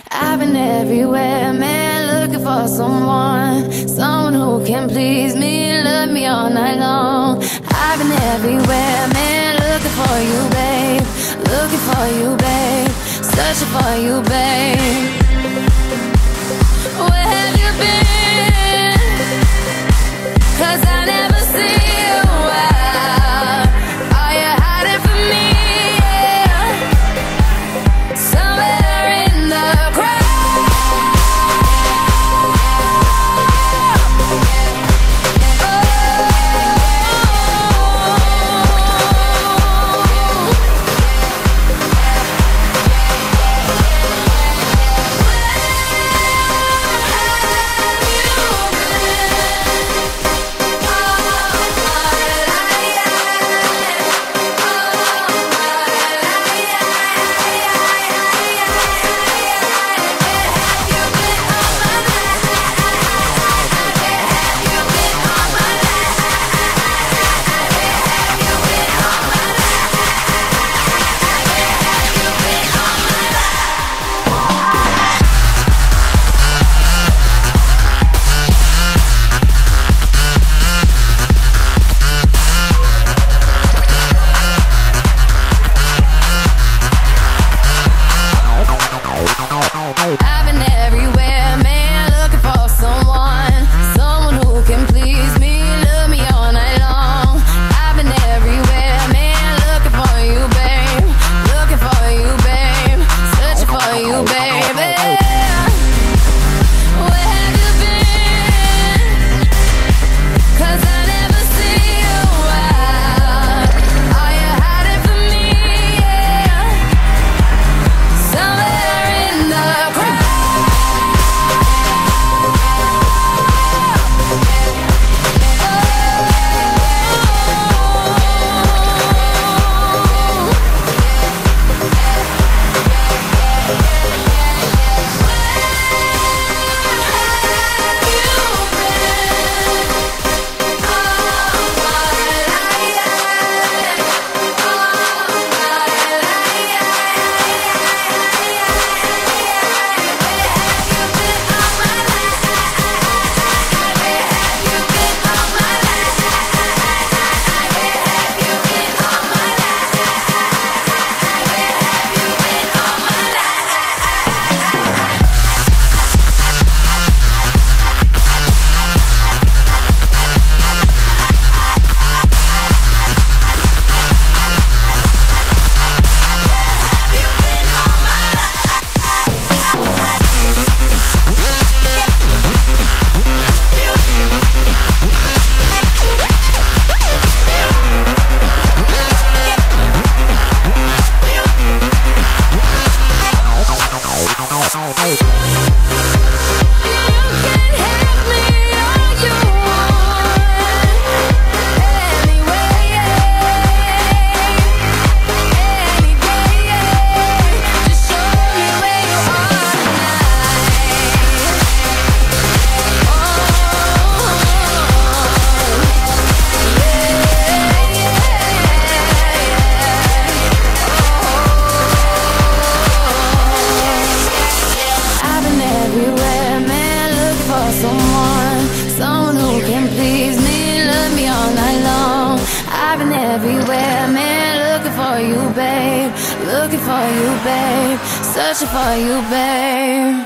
I've been everywhere, man, looking for someone who can please me, love me all night long. I've been everywhere, man, looking for you, babe, looking for you, babe, searching for you, babe. Where have you been? 'Cause I never see you out. Are you hiding from me? Yeah. Somewhere in the crowd. I've been everywhere, man, looking for someone who can please me, love me all night long. I've been everywhere, man, looking for you, babe, looking for you, babe, searching for you, baby. Where have you been? 'Cause I never see you out. Are you hiding from me? Yeah. Somewhere in the crowd. Someone who can please me, love me all night long. I've been everywhere, man, looking for you, babe, looking for you, babe, searching for you, babe.